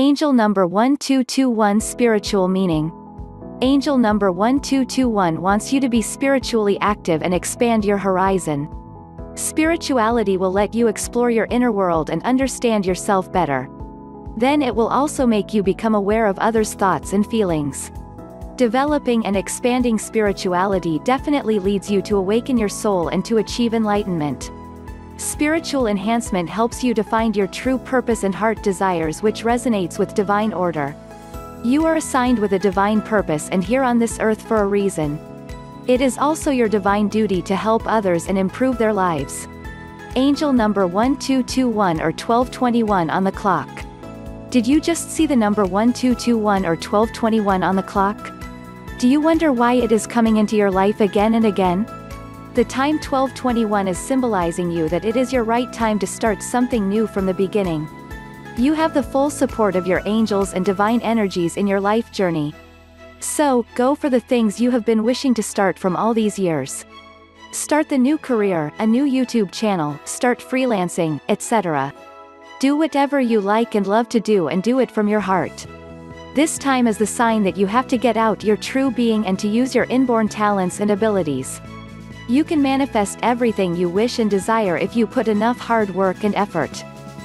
Angel number 1221 Spiritual meaning. Angel number 1221 wants you to be spiritually active and expand your horizon. Spirituality will let you explore your inner world and understand yourself better. Then it will also make you become aware of others' thoughts and feelings. Developing and expanding spirituality definitely leads you to awaken your soul and to achieve enlightenment. Spiritual enhancement helps you to find your true purpose and heart desires, which resonates with divine order. You are assigned with a divine purpose and here on this earth for a reason. It is also your divine duty to help others and improve their lives. Angel number 1221 or 1221 on the clock. Did you just see the number 1221 or 1221 on the clock? Do you wonder why it is coming into your life again and again? The time 1221 is symbolizing you that it is your right time to start something new from the beginning. You have the full support of your angels and divine energies in your life journey. So, go for the things you have been wishing to start from all these years. Start the new career, a new YouTube channel, start freelancing, etc. Do whatever you like and love to do and do it from your heart. This time is the sign that you have to get out your true being and to use your inborn talents and abilities. You can manifest everything you wish and desire if you put enough hard work and effort.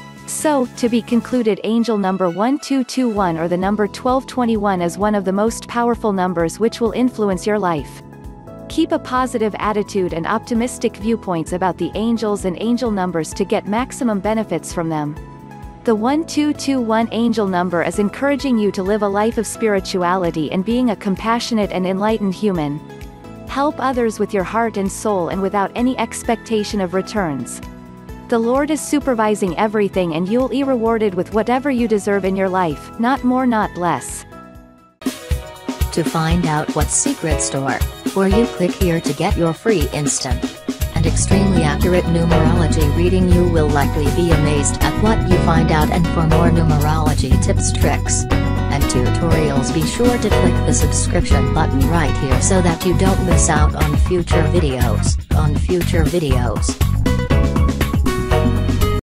So, to be concluded, angel number 1221 or the number 1221 is one of the most powerful numbers which will influence your life. Keep a positive attitude and optimistic viewpoints about the angels and angel numbers to get maximum benefits from them. The 1221 angel number is encouraging you to live a life of spirituality and being a compassionate and enlightened human. Help others with your heart and soul and without any expectation of returns. The Lord is supervising everything and you'll be rewarded with whatever you deserve in your life, not more not less. To find out what secret store, or you click here to get your free instant and extremely accurate numerology reading. You will likely be amazed at what you find out, and for more numerology tips, tricks, and tutorials, be sure to click the subscription button right here so that you don't miss out on future videos.